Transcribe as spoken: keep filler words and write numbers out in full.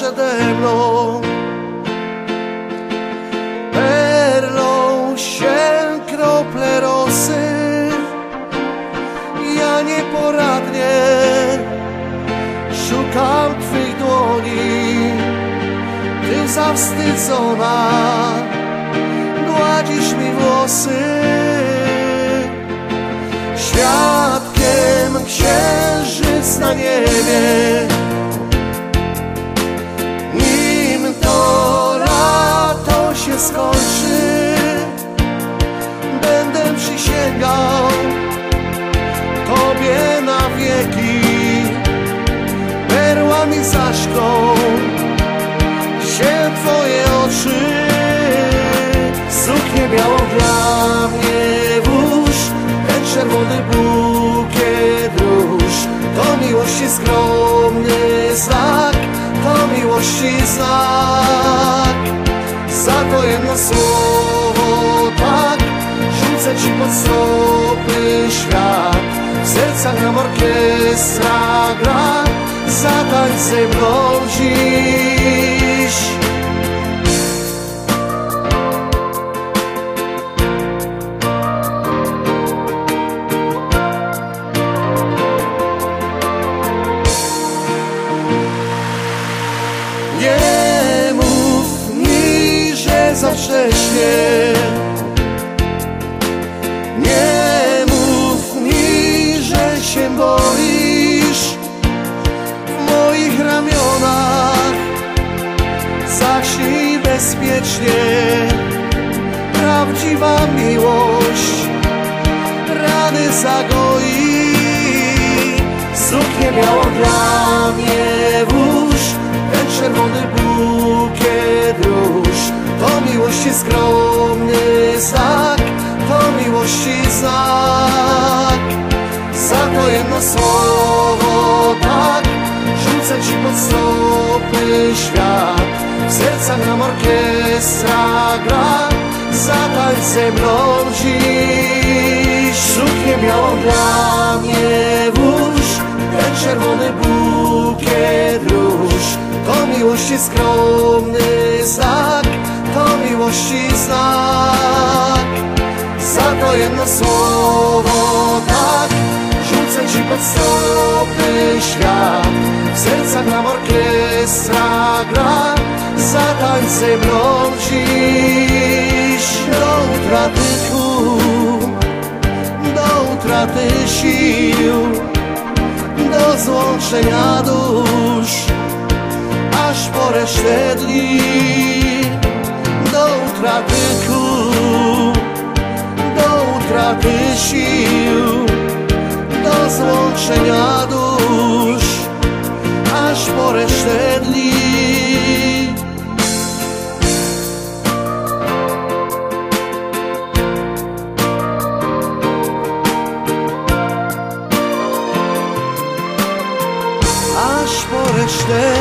przede mną. Perlą się krople rosy, ja nieporadnie szukam Twych dłoni. Ty zawstydzona gładzisz mi włosy. Świadkiem księżyc na niebie, nim to lato się skończy, będę przysięgał Tobie na wieki. Perłami zaszklą się Twoje oczy. Suknię białą dla mnie włóż, ten czerwony bukiet róż. To miłości skromny znak, to miłości znak. Za to jedno słowo tak rzucę Ci pod stopy świat. W sercach nam orkiestra gra, zatańcz ze mną dziś. Nie mów mi, że za wcześnie. Nie mów mi, że się boisz. W moich ramionach zaśnij bezpiecznie. Prawdziwa miłość rany zagoi. Suknię białą dla mnie włóż, ten czerwony bukiet róż. To miłości skromny znak, to miłości znak. Za to jedno słowo tak rzucę Ci pod stopy świat. W sercach nam orkiestra gra, zatańcz ze mną dziś. Suknię białą dla mnie włóż, ten czerwony bukiet róż. To miłości skromny znak, to miłości znak. Za to jedno słowo tak rzucę Ci pod stopy świat. W sercach nam orkiestra gra, zatańcz ze mną dziś. Do utraty tchu, do utraty sił, do złączenia dusz, aż po resztę dni. Do utraty tchu, do utraty sił, do złączenia dusz, aż po resztę dni. Aż po resztę